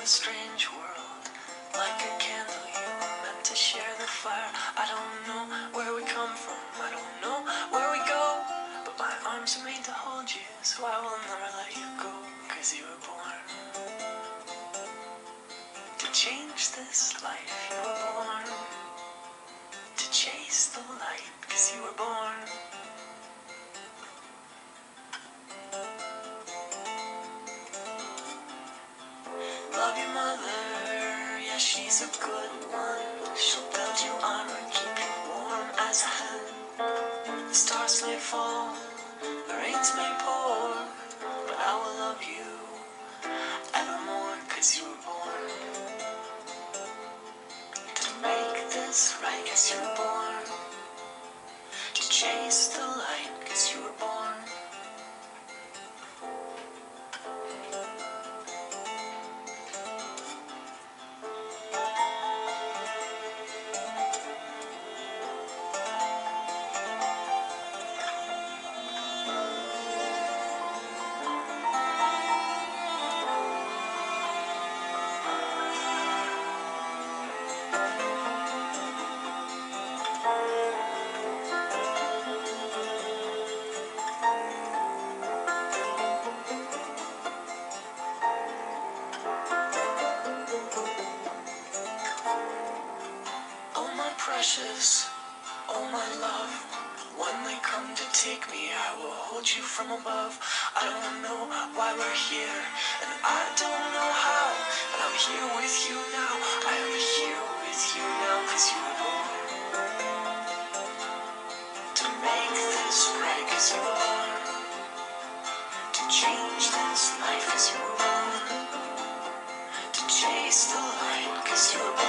strange world, like a candle you were meant to share the fire. I don't know where we come from, I don't know where we go, but my arms are made to hold you, so I will never let you go. Cause you were born to change this life. You were born to chase the light. Cause you were born. Love your mother, yeah, she's a good one. She'll build you armor, keep you warm as a hen. The stars may fall, the rains may pour, but I will love you evermore. Cause you were born to make this right. Cause you were born to chase the light. Cause you were born. Oh my precious, oh my love, when they come to take me, I will hold you from above. I don't know why we're here, and I don't know how, but I'm here with you now. I am here with you now. Cause you were born to make this right. Cause you were born to change this life. Cause you were born to chase the light. Cause you were born.